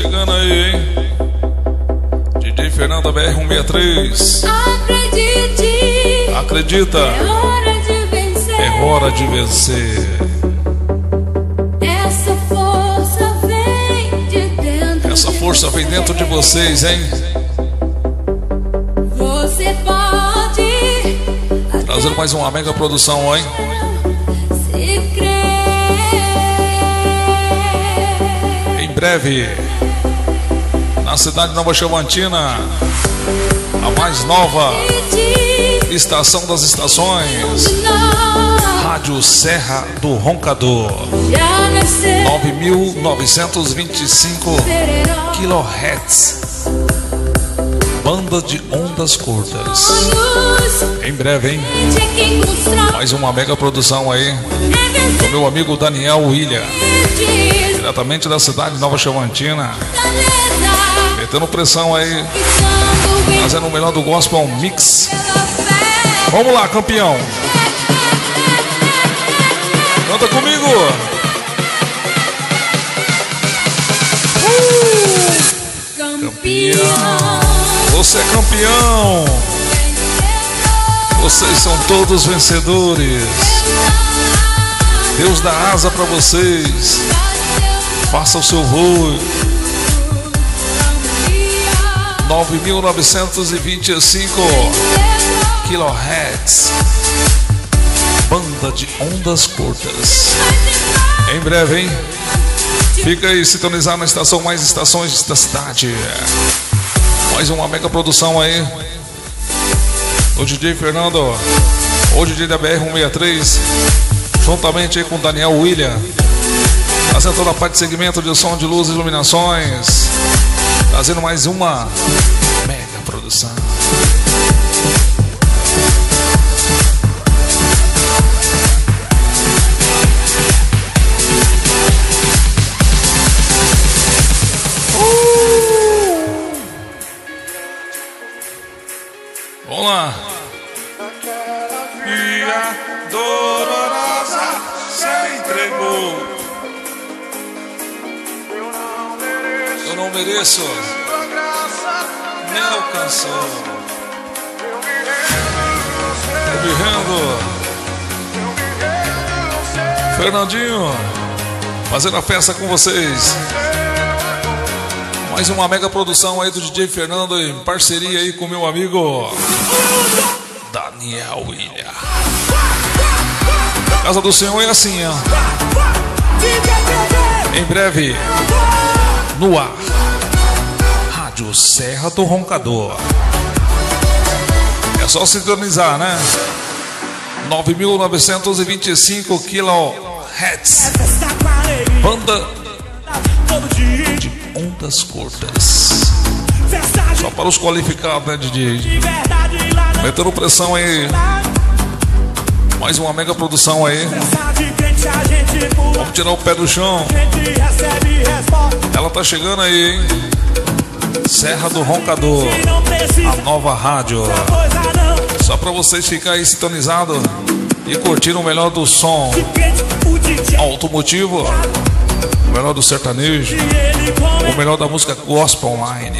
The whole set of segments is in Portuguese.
chegando aí, hein? DJ Fernando BR-163. Acredite. Acredita. É hora de vencer. É hora de vencer. Essa força vem de dentro. Essa força vem dentro de vocês, hein? Você pode. Trazendo mais uma mega produção, hein? Se crer. Em breve, na cidade de Nova Chavantina, a mais nova estação das estações, Rádio Serra do Roncador, 9.925 kHz, banda de ondas curtas. Em breve, hein? Mais uma mega produção aí do meu amigo Daniel William, diretamente da cidade de Nova Chavantina, metendo pressão aí, fazendo o melhor do gospel mix. Vamos lá, campeão. Canta comigo. Campeão. Você é campeão. Vocês são todos vencedores. Deus dá asa para vocês. Faça o seu voo. 9.925 kHz, banda de ondas curtas. Em breve, hein? Fica aí sintonizado na estação Mais Estações da cidade. Mais uma mega produção aí do DJ Fernando, o DJ da BR-163, juntamente aí com o Daniel William, fazendo toda a parte de segmento de som, de luz e iluminações, trazendo mais uma mega produção. Vamos lá. Via dolorosa se entregou. Eu não mereço. Me alcançou. Eu me rendo. Fernandinho, fazendo a festa com vocês. Mais uma mega produção aí do DJ Fernando, em parceria aí com meu amigo Daniel William. A casa do Senhor é assim, ó. Em breve, no ar, Rádio Serra do Roncador. É só sintonizar, né? 9.925 kHz, banda de ondas curtas. Só para os qualificados, né, DJ? Metendo pressão aí. Mais uma mega produção aí. Vamos tirar o pé do chão. Ela tá chegando aí, hein? Serra do Roncador, a nova rádio. Só para vocês ficarem aí sintonizados e curtindo o melhor do som automotivo, o melhor do sertanejo, o melhor da música gospel online.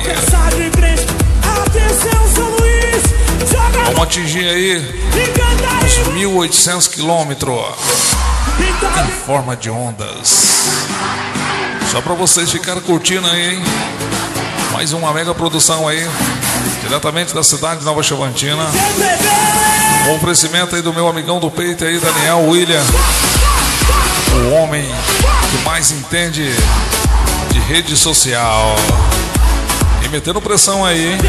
Vamos atingir aí uns 1.800 quilômetros em forma de ondas. Só para vocês ficarem curtindo aí, hein? Mais uma mega produção aí, diretamente da cidade de Nova Chavantina. Um oferecimento aí do meu amigão do peito aí, Daniel William, o homem que mais entende de rede social. E metendo pressão aí, hein?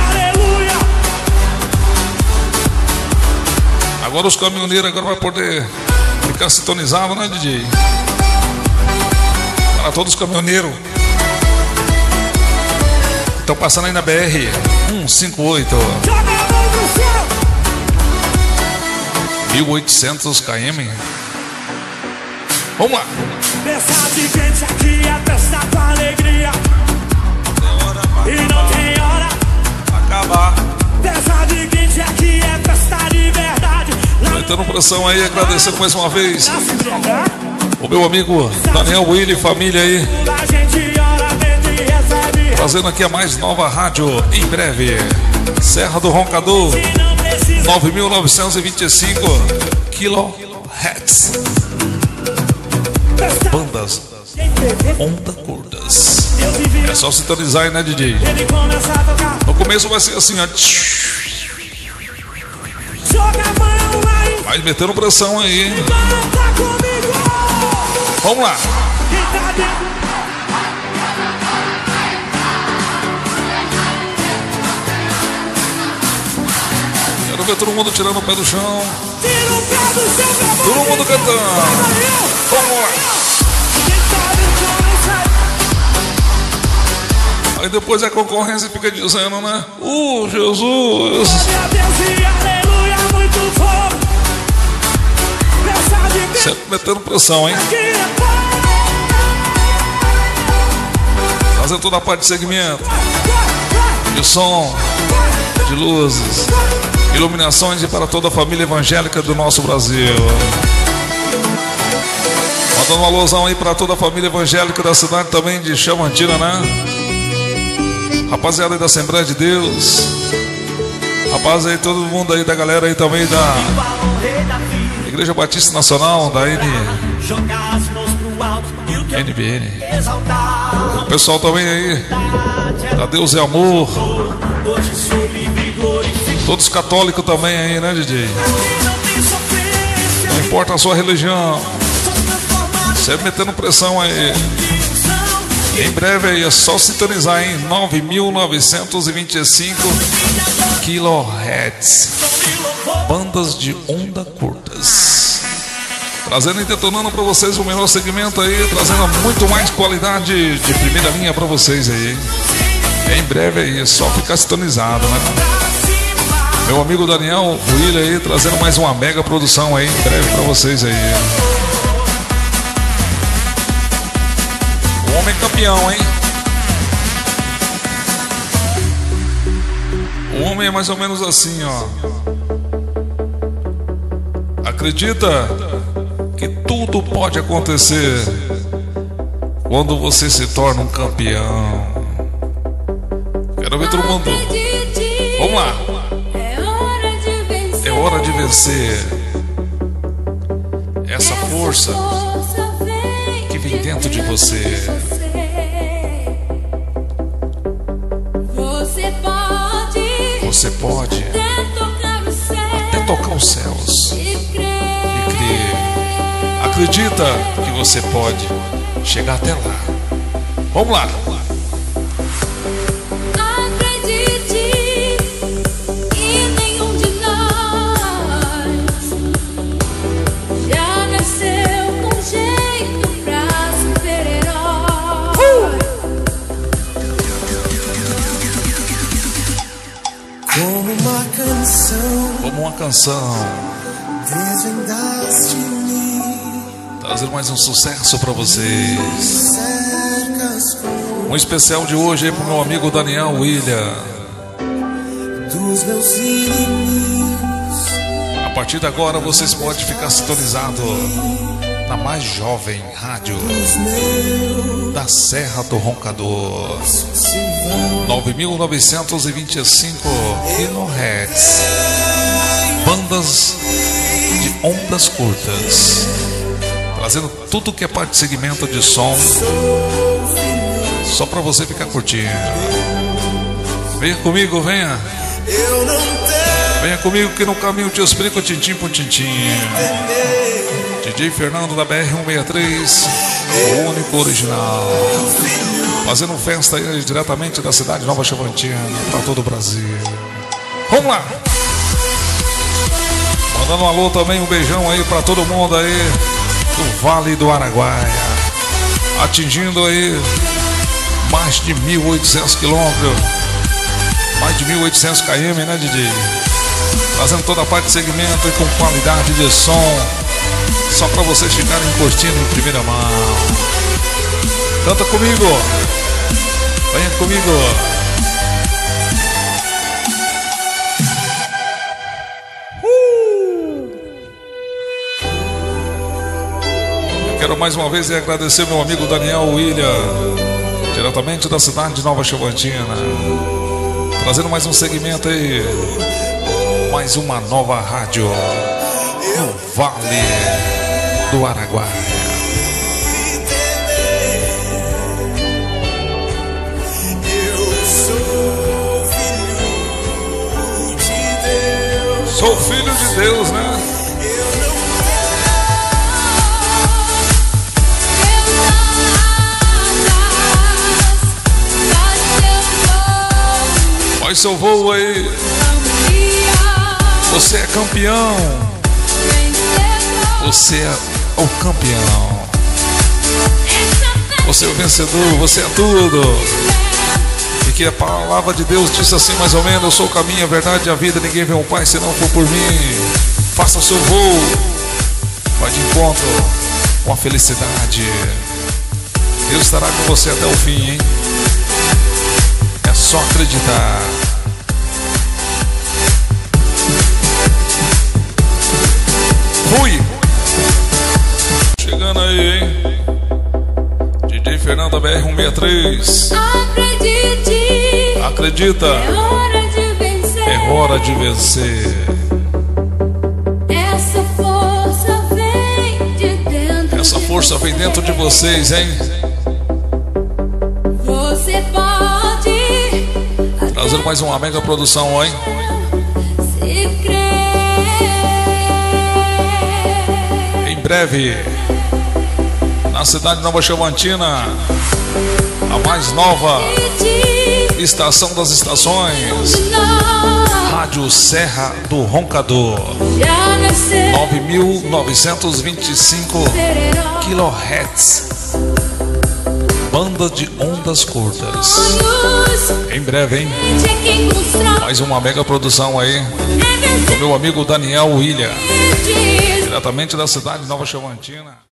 Agora os caminhoneiros agora vai poder ficar sintonizado, né, DJ? Para todos os caminhoneiros estão passando aí na BR-158, 1.800 km. Vamos lá. Festa de crente aqui é festa com alegria. E não tem hora pra acabar. Festa de crente aqui é festa de verdade. Metendo pressão aí, agradecendo mais uma vez o meu amigo Daniel William e família aí. Trazendo aqui a mais nova rádio em breve. Serra do Roncador, 9.925 kHz. Bandas onda curtas. É só sintonizar, né, DJ? No começo vai ser assim, ó. Vai metendo pressão aí. Vamos lá. Quero ver todo mundo tirando o pé do chão. Todo mundo cantando. Vamos lá. Aí depois a concorrência fica dizendo, né? Jesus. Sempre metendo pressão, hein? Fazendo toda a parte de segmento, de som, de luzes, iluminações e para toda a família evangélica do nosso Brasil. Mandando um alôzão aí para toda a família evangélica da cidade também de Chamantina, né? Rapaziada aí da Assembleia de Deus. Rapaz aí, todo mundo aí da galera aí também da Igreja Batista Nacional, da NBN. O pessoal também aí da Deus é Amor. Todos católicos também aí, né, DJ? Não importa a sua religião. Sempre metendo pressão aí. Em breve aí é só sintonizar em 9.925 kHz. Bandas de onda curtas. Trazendo e detonando para vocês o melhor segmento aí, trazendo muito mais qualidade de primeira linha para vocês aí. Em breve aí é só ficar sintonizado, né? Meu amigo Daniel William aí trazendo mais uma mega produção aí em breve para vocês aí. O homem campeão, hein? O homem é mais ou menos assim, ó. Acredita que tudo pode acontecer quando você se torna um campeão. Quero ver todo mundo. Vamos lá. É hora de vencer. Essa força que vem dentro de você. Você pode até tocar os céus e crer. Acredita que você pode chegar até lá. Vamos lá. Como uma canção, trazendo mais um sucesso para vocês. Um especial de hoje aí pro meu amigo Daniel William. A partir de agora vocês podem ficar sintonizados na mais jovem rádio da Serra do Roncador, 9.925 kHz. Bandas de ondas curtas, trazendo tudo que é parte de segmento de som, só pra você ficar curtindo. Venha comigo, venha. Venha comigo que no caminho te explico tintim por tintim. DJ Fernando da BR-163, o único original, fazendo festa aí diretamente da cidade de Nova Chavantina para todo o Brasil. Vamos lá. Mandando um alô também, um beijão aí para todo mundo aí do Vale do Araguaia, atingindo aí mais de 1.800 quilômetros, mais de 1.800 km, né, DJ? Fazendo toda a parte de segmento e com qualidade de som, só para vocês ficarem curtindo em primeira mão. Canta comigo, venha comigo. Eu quero mais uma vez agradecer meu amigo Daniel William, Diretamente da cidade de Nova Chavantina. Trazendo mais um segmento aí. Mais uma nova rádio no Vale do Araguaia. Sou filho de Deus, né? Faz seu voo aí. Você é campeão. Você é o campeão. Você é o vencedor. Você é tudo. E que a palavra de Deus disse assim mais ou menos: eu sou o caminho, a verdade e a vida. Ninguém vê o Pai se não for por mim. Faça seu voo. Vai de encontro com a felicidade. Deus estará com você até o fim, hein? É só acreditar. Fui! Chegando aí, hein? DJ Fernanda BR-163. Acredite. Acredita. É hora de vencer. É hora de vencer. Essa força vem de dentro. Essa força vem dentro de vocês, hein? Você pode. Trazendo mais uma mega produção, hein? Se crer. Em breve, na cidade de Nova Chavantina, a mais nova estação das estações, Rádio Serra do Roncador, 9.925 kHz, banda de ondas curtas. Em breve, hein? Mais uma mega produção aí do meu amigo Daniel William, diretamente da cidade de Nova Chavantina.